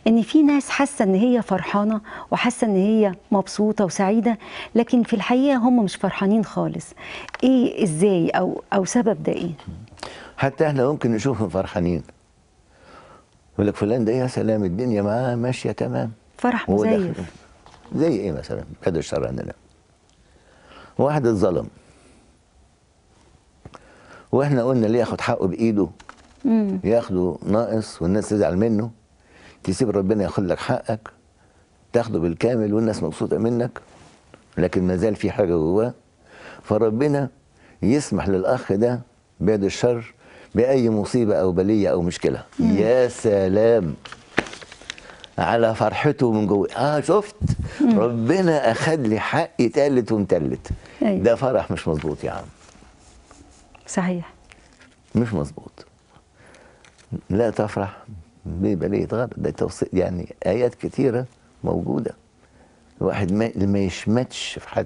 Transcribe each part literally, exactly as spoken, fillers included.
ان في ناس حاسه ان هي فرحانه وحاسه ان هي مبسوطه وسعيده، لكن في الحقيقه هم مش فرحانين خالص. ايه ازاي او او سبب ده ايه؟ حتى احنا ممكن نشوفهم فرحانين، يقول لك فلان ده يا سلام الدنيا معاه ماشيه تمام، فرح وهو داخل. مزيف. زي ايه مثلا؟ بعد الشر عندنا واحد اتظلم، واحنا قلنا اللي ياخد حقه بايده امم ياخده ناقص والناس تزعل منه، تسيب ربنا ياخد لك حقك تاخده بالكامل والناس مبسوطه منك، لكن ما زال في حاجه جواه، فربنا يسمح للاخ ده بعد الشر باي مصيبه او بليه او مشكله. مم. يا سلام على فرحته من جوه. اه شفت مم. ربنا اخد لي حقي تالت ومتلت. أيوة. ده فرح مش مظبوط يا عم، صحيح. مش مظبوط. لا تفرح ببلية غرض، ده توصيل يعني ايات كتيره موجوده. الواحد ما, ما يشمتش في حد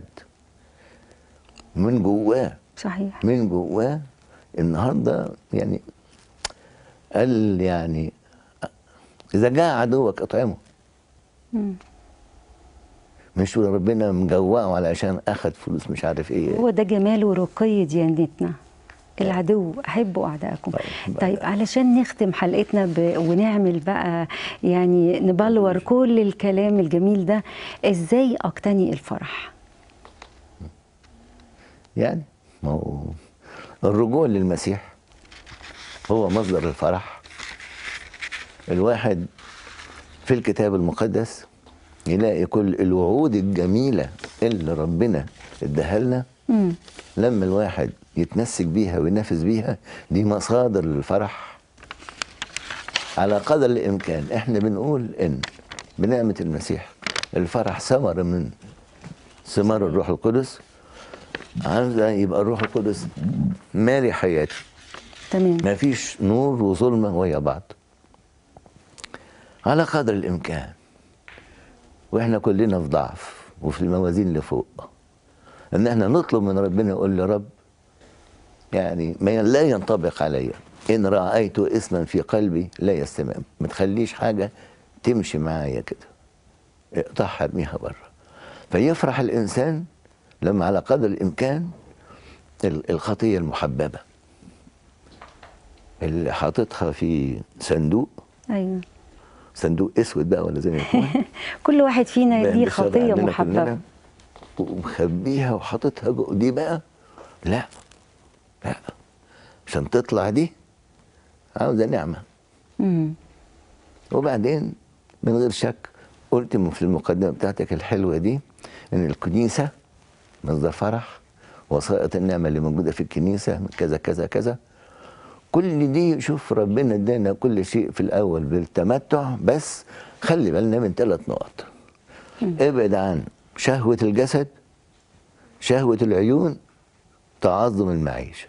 من جواه، صحيح. من جواه. النهارده يعني قال يعني اذا جاء عدوك اطعمه، مم. مش ربنا مجوعه علشان اخد فلوس مش عارف ايه. هو ده جمال ورقي ديانتنا، العدو احبوا اعدائكم. طيب علشان نختم حلقتنا ب... ونعمل بقى يعني نبلور كل الكلام الجميل ده، ازاي اقتني الفرح؟ يعني ما هو الرجوع للمسيح هو مصدر الفرح. الواحد في الكتاب المقدس يلاقي كل الوعود الجميلة اللي ربنا اداها لنا، مم. لما الواحد يتمسك بيها وينفذ بيها دي مصادر للفرح. على قدر الإمكان احنا بنقول إن بنعمة المسيح الفرح ثمرة من ثمار الروح القدس. عاوزة يبقى الروح القدس مالي حياتي، تمام. ما فيش نور وظلمة ويا بعض على قدر الإمكان. وإحنا كلنا في ضعف وفي الموازين اللي فوق، إن إحنا نطلب من ربنا يقول له رب يعني ما لا ينطبق عليا إن رأيت إثما في قلبي لا يستمام، ما تخليش حاجة تمشي معايا كده، اقطعها ارميها بره. فيفرح الإنسان لما على قدر الإمكان الخطية المحببة اللي حاططها في صندوق، ايوه، صندوق اسود بقى ولا زي ما يكون كل واحد فينا ليه بالشرع خطيه عندنا محببه. كلنا، ومخبيها وحاططها جوه دي بقى. لا لا، عشان تطلع دي عاوزه نعمه. امم وبعدين من غير شك قلت في المقدمه بتاعتك الحلوه دي ان الكنيسه مصدر فرح، وسائط النعمه اللي موجوده في الكنيسه من كذا كذا كذا. كل دي شوف ربنا ادانا كل شيء في الاول بالتمتع، بس خلي بالنا من ثلاث نقط. ابعد عن شهوه الجسد، شهوه العيون، تعظم المعيشه.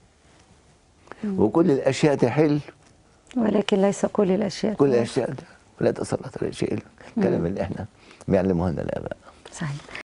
وكل الاشياء تحل ولكن ليس كل الاشياء كل توافق. الاشياء لا تسلط على شيء. الكلام اللي احنا بيعلموه لنا الاباء. صحيح.